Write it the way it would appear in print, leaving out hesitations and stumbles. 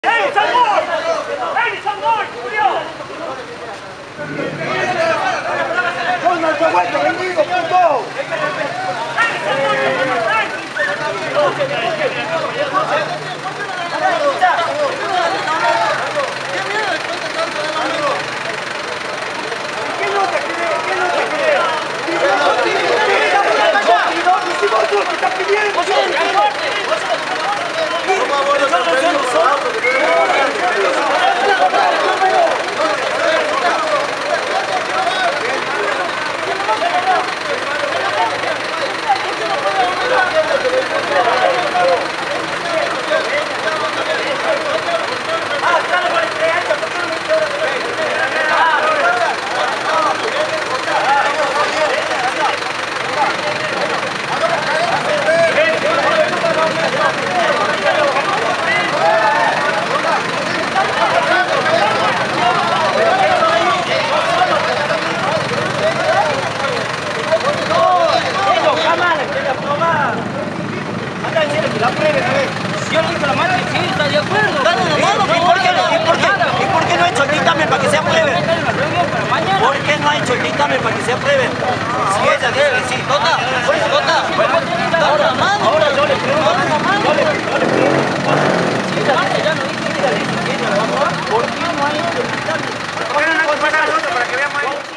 Yo le digo a la madre que sí, está de acuerdo. ¿Y por qué no ha hecho el dictamen para que se apruebe? ¿Por qué no ha hecho el dictamen para que se apruebe? Si ella debe, sí. Ahora yo le pregunto. ¿Por qué no ha hecho el dictamen? Para que vean más.